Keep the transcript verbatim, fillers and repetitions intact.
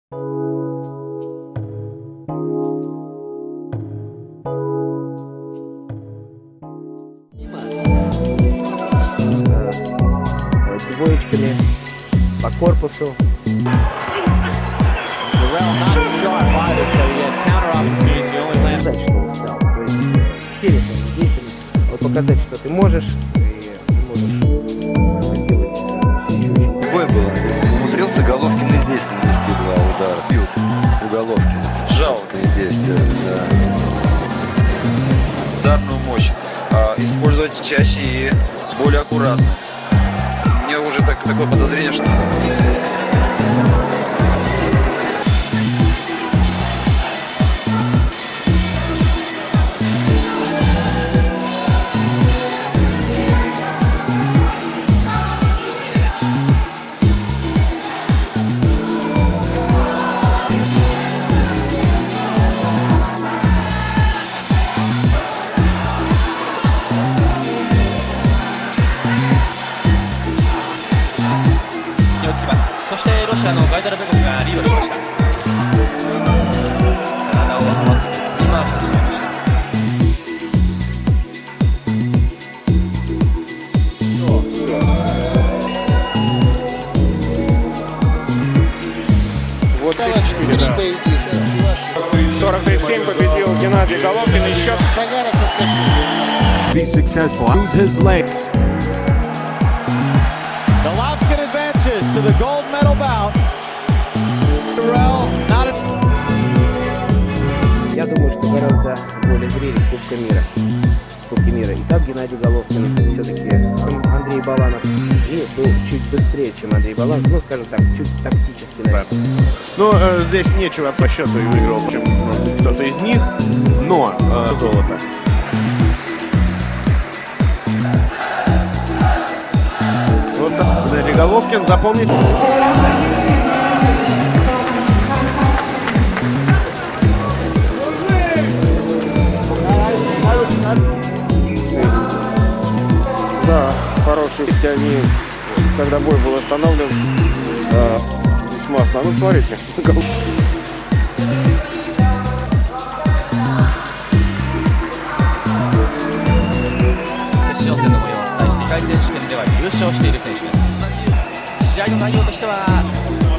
Двоечками по корпусу. Показать, что ты можешь, и можешь делать. Бой был. Умудрился Головкин и здесь нанести два удара. Бьют у Головкина. Жалко и здесь, да. Ударную мощь а, использовать чаще и более аккуратно. У меня уже так, такое подозрение, что... сорок семь победил Геннадий Головкин. И счет. Be successful. Use his leg. Golovkin advances to the gold medal bout. Я думаю, что гораздо более зрелищ Кубка мира. Кубки мира. И так Геннадий Головкин все-таки Андрей Баланов и был чуть быстрее, чем Андрей Баланов. Ну, скажем так, чуть тактически, наверное. Ну, э, здесь нечего по счету и выиграл, чем кто-то из них, но э, золото. Вот так. Геннадий Головкин, запомните. Да, хорошие, они, когда бой был остановлен, э, весьма основным. Ну, смотрите. 試合の内容としては